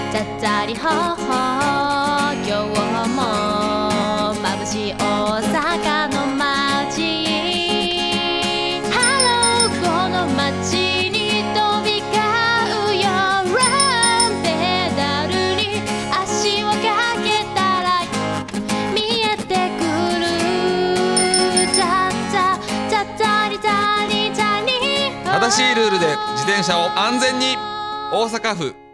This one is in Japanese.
ちゃっちゃりほほ今日も眩しい大阪の街ハローこの街に飛び交うよランペダルに足をかけたら見えてくるチャッチャチャッチャリチャリチャリ正しいルールで自転車を安全に。大阪府